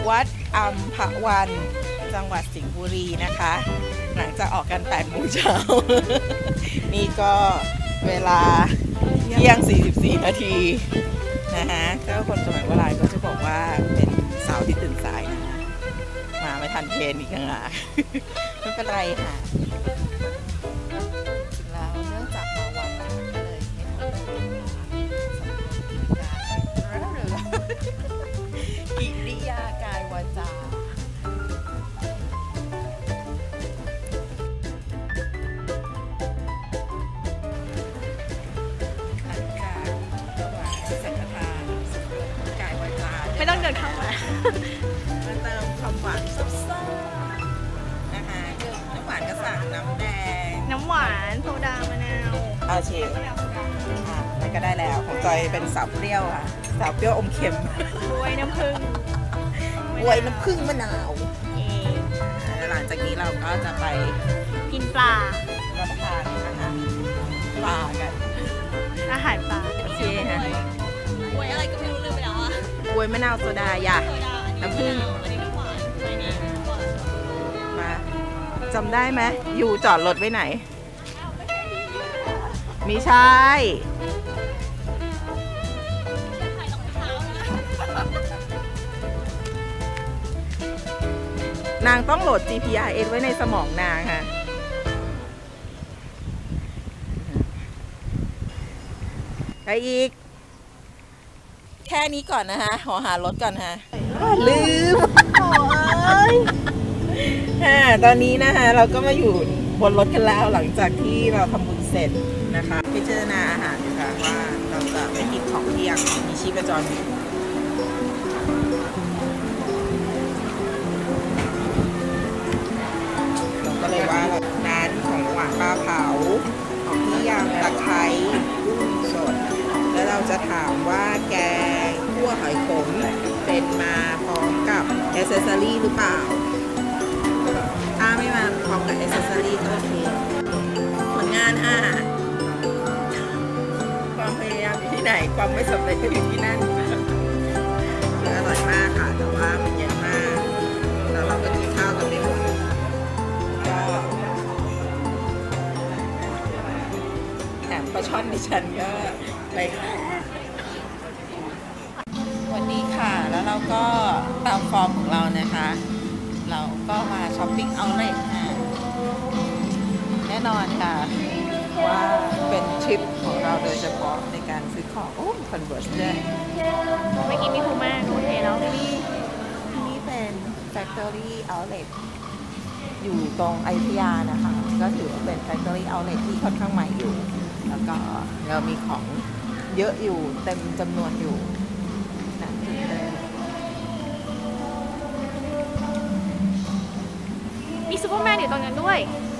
วัดอัมพวันจังหวัดสิงห์บุรีนะคะหลังจากออกกัน8 โมงเช้า นี่ก็เวลาเที่ยง44 นาทีนะคะก็คนสมัยโบราณก็จะบอกว่าเป็นสาวที่ตื่นสายนะมาไม่ทันเพลนอีกแล้ว ไม่เป็นไรค่ะจริงแล้วเนื่องจากมาวันก็เลยไม่ทันเพลนสำหรับกิจการหรือกิริยากายวาจาไม่ต้องเดินเข้ามาเติมความหวานซับซ้อนนะคะน้ำหวานก็สั่งน้ำแดงน้ำหวานโซดามะนาวเอาเชฟนั่นก็ได้แล้วของจอยเป็นสาวเปรี้ยวค่ะสาวเปรี้ยวอมเค็มบวยน้ำผึ้งบวยน้ำผึ้งมะนาวหลังจากนี้เราก็จะไปกินปลารับประทานอาหารปลากันอาหารปลาโอเคค่ะบวยอะไรก็ไม่รู้ลืมไปแล้วอ่ะบวยมะนาวโซดาอย่าน้ำผึ้งมาจำได้ไหมอยู่จอดรถไว้ไหนมีใช่นางต้องโหลด GPRS ไว้ในสมองนางค่ะไปอีกแค่นี้ก่อนนะคะขอหารถก่อนฮะลืมตอนนี้นะคะเราก็มาอยู่บนรถกันแล้วหลังจากที่เราทำบุญเสร็จนะคะพิจารณาอาหารดูค่ะว่าเราจะไปกินของเที่ยงมีชีพจรอยู่เราก็เลยว่าร้านของหวานปลาเผาของที่ยำตะไคร้กุ้งสดแล้วเราจะถามว่าแกงคั่วหอยขมเป็นมาพร้อมกับแอคเซสซอรี่หรือเปล่าถ้าไม่มาพร้อมกับแอคเซสซอรี่ก็โอเคผลงานความพยายามอยู่ที่ไหนความไม่สำเร็จก็อยู่ที่นั่นคืออร่อยมากค่ะแต่ว่ามันเย็นมากแล้วเราก็กินข้าวกันไม่หมดก็แถมปลาช่อนดิฉันก็ไปวันนี้ค่ะแล้วเราก็ตามฟอร์มของเรานะคะเราก็มาช้อปปิ้งเอาท์เล็ตแน่นอนค่ะว่าเป็นทริปของเราโดยเฉพาะในการซื้อของคอนเวิร์สด้วยไม่กินไม่คุ้มมากโอเคเนาะที่นี่เป็น Factory Outlet อยู่ตรงอยุธยานะคะก็ถือว่าเป็น Factory Outlet ที่ค่อนข้างใหม่อยู่แล้วก็เรามีของเยอะอยู่เต็มจำนวนอยู่นะมีซูเปอร์แมนอยู่ตรงนั้นด้วย